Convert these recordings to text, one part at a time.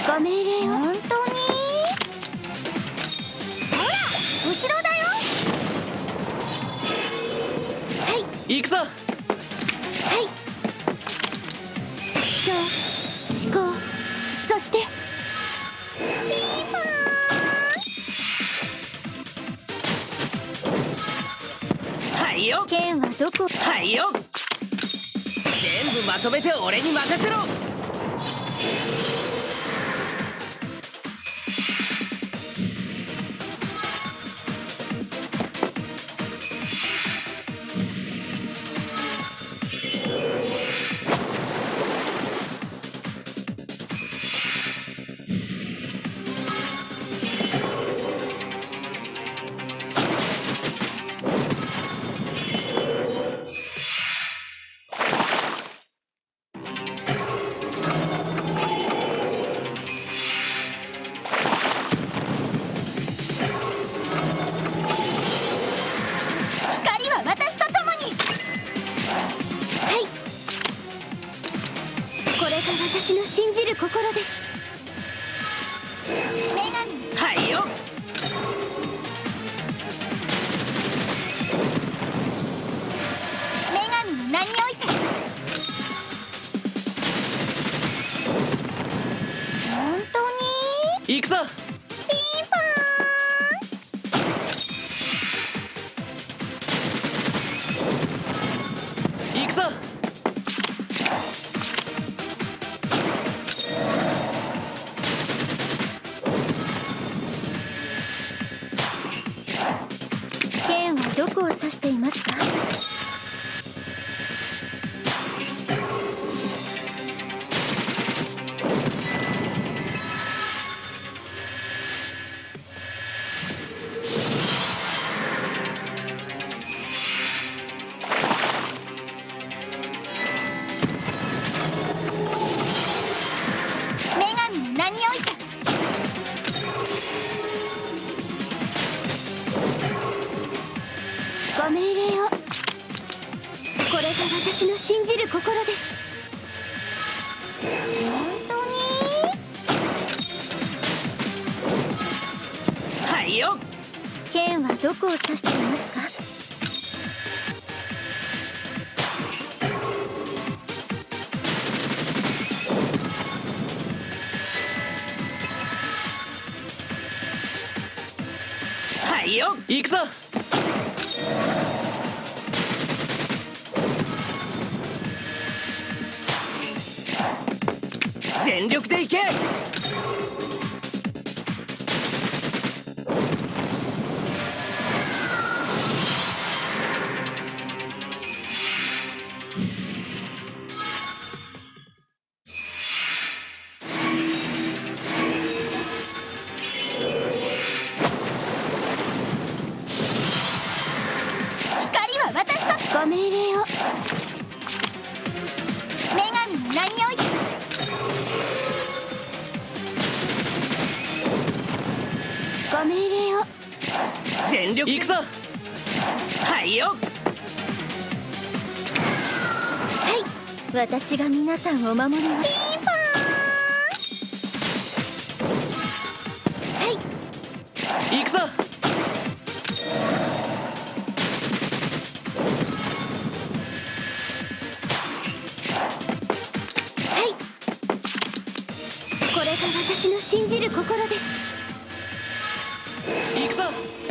ご命令を。 本当に？ほら後ろだよ。 はい、 行くぞ。 はい。人、思考、そしてピーポーン。 はいよ。 剣はどこ？ はいよ。全部まとめて俺に任せろ。 光は私と共に。 はい。これが私の信じる心です。 女神。 はいよ。 女神の名において。本当に？ 行くぞ。 ピーポ行くぞ。 剣はどこを指していますか？ ーン。女神の名において。 ご命令を。これが私の信じる心です。 本当に？ はいよ。 剣はどこを指していますか？ はいよ。行くぞ。全力で行け。 光は私と。 ご命令を。 女神の名において。 ご命令を。 全力行くぞ。はいよ。 はい、私が皆さんを守ります。 ピーポはい、 行くぞ。 はい。これが私の信じる心です。 行くぞ。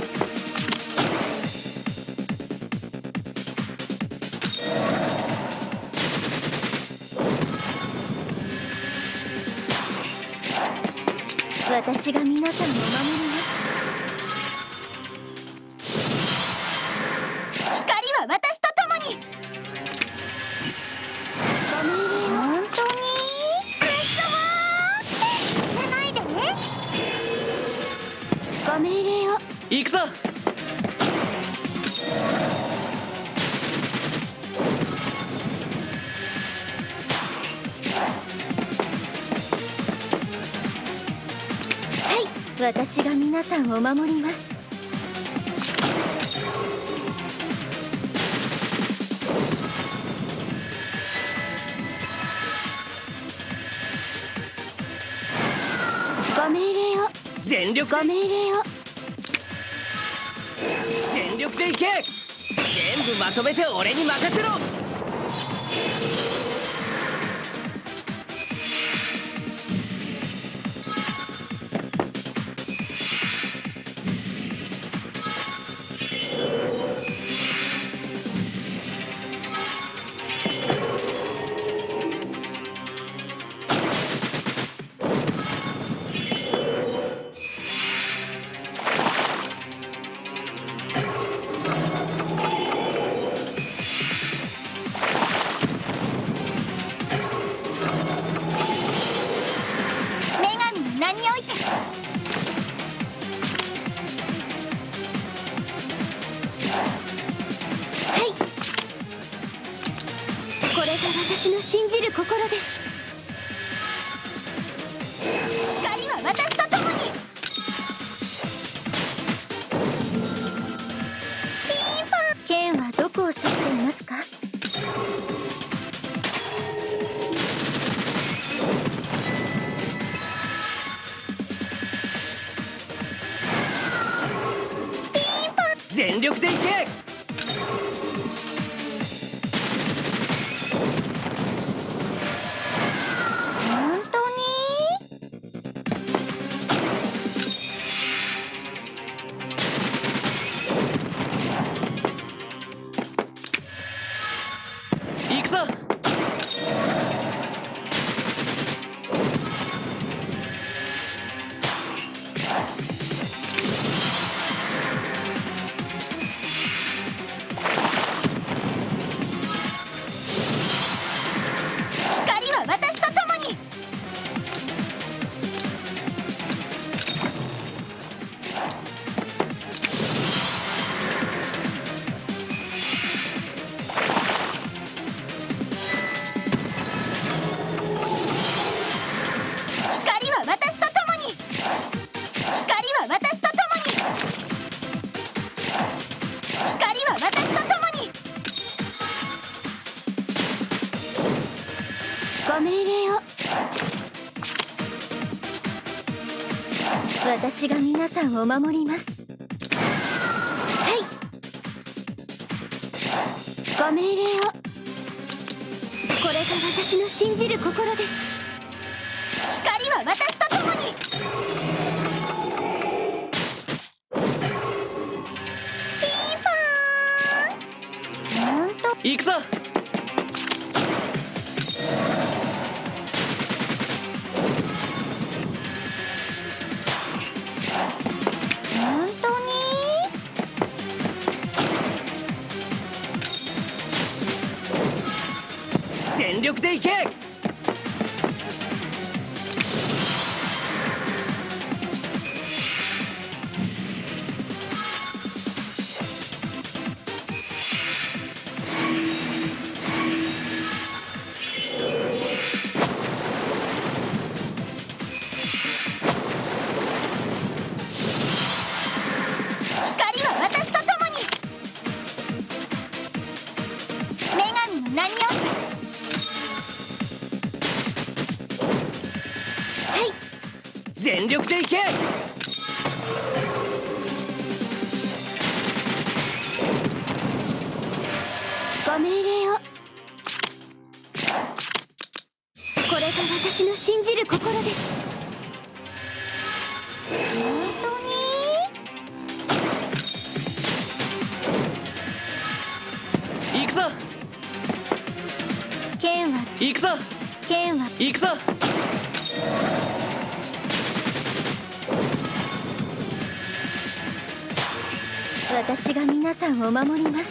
私が皆さんを守ります。 ーン。光は私と共に。 ご命令を。 本当に？くっそー。死なないでね。 ご命令を。 行くぞ。 はい、私が皆さんを守ります。 ご命令を。 全力ご命令を。 全力でいけ。全部まとめて俺に任せろ。 女神の名において。 はい。これが私の信じる心です。 光は私と共に。ピンポン。 剣はどこを指していますか？ 全力でいけ。 本当に。 行くぞ。 光は私と共に。光は私と共に。光は私と共に。光は私と共に。 ご命令を。私が皆さんを守ります。はい。ご命令を。これが私の信じる心です。 光は私と共に。ピンポーン。本当。 行くぞ。 本当に。 全力でいけ。 光は私と共に。女神の名において。 はい。 全力でいけ。 ご命令を。これが私の信じる心です。 本当に。 行くぞ。 剣は。 行くぞ。 剣は。 行くぞ。 私が皆さんを守ります。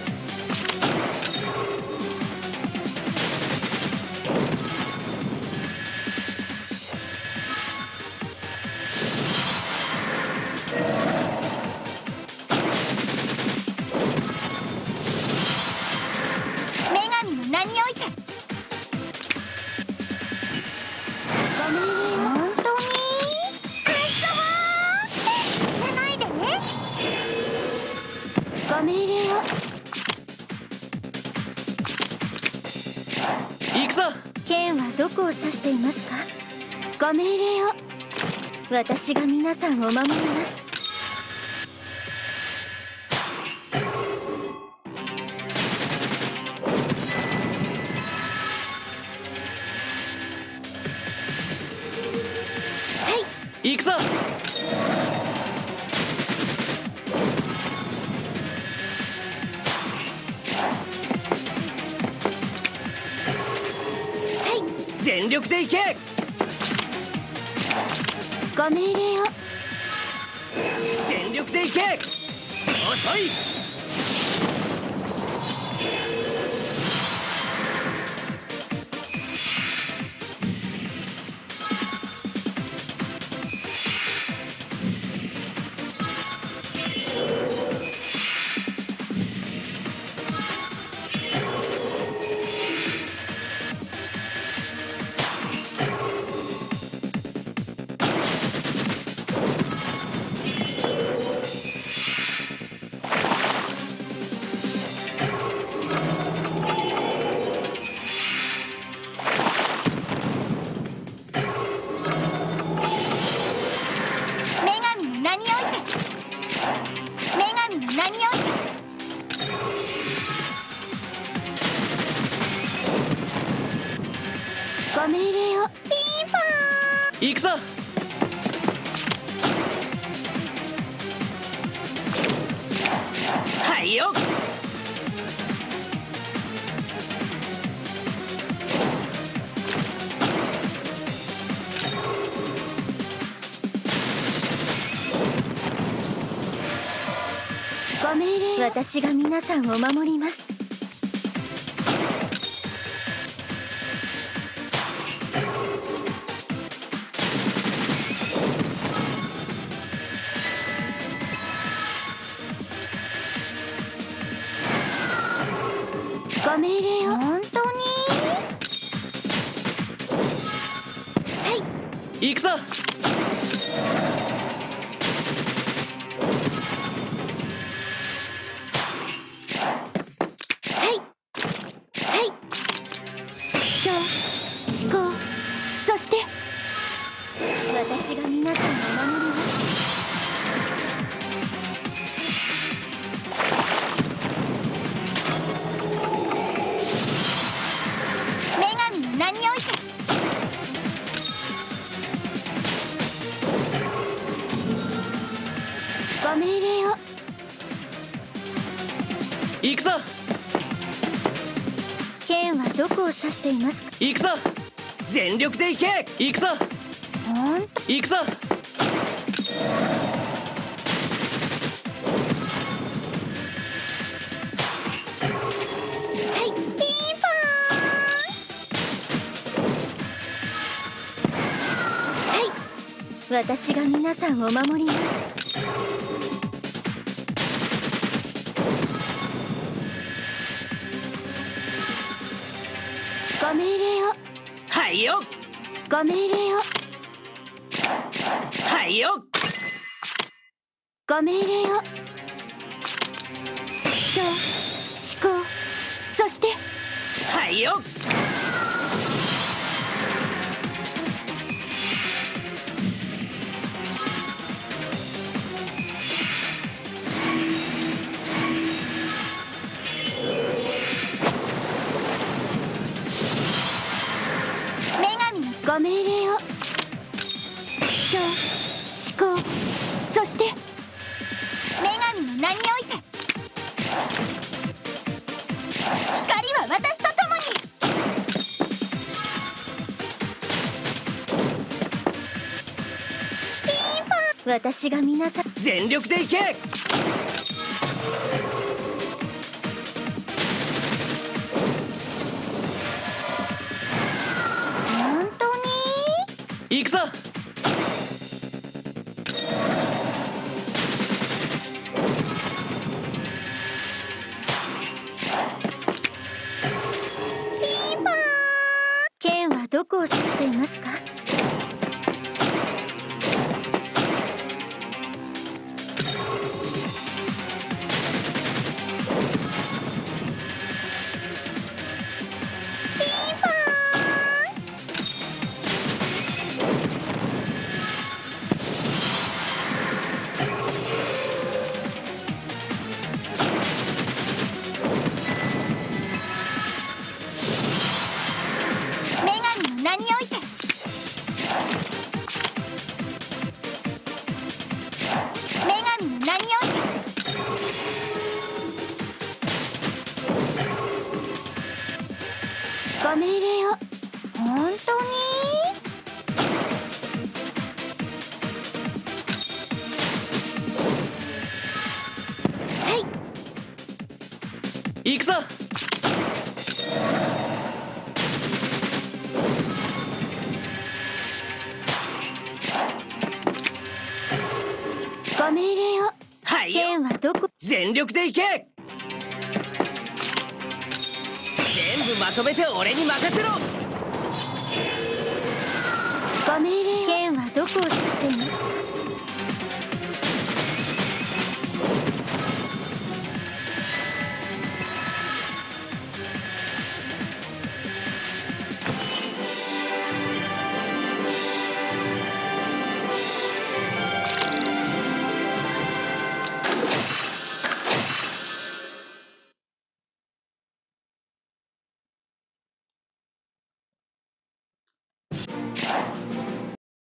女神の名において。 ご命令を。 本当に。知らないでね。 ご命令を。 行くぞ。 剣はどこを指していますか？ご命令を。 私が皆さんを守ります。 行くぞ。全力で行け。 ご命令を。 全力で行け。遅い。 ご命令を。 ピンポーン。 行くぞ。はいよ。 ご命令。私が皆さんを守ります。ご命令を。 本当に。 はい。 行くぞ。 思考、そして私が皆さんを守ります。 女神の名において。 ご命令を。 行くぞ。 剣はどこを指していますか。 行くぞ。全力で行け。行くぞ。 ほんと。 行くぞ。 はい、ピンポーン。 はい。私が皆さんを守ります。ご命令を。 はいよ。 ご命令を。 はいよ。 ご命令を。人、思考、そしてはいよ。 ご命令を。人、思考、そして女神の名において。光は私と共に。ピンポン。 私が皆さん。 全力で行け。 本当に。 行くぞ。 ピンポーン。 剣はどこを指していますか。 行くぞ。 ご命令を。 はいよ。 剣はどこ。 全力で行け。全部まとめて俺に任せろ。 ご命令を。剣はどこを指していますか。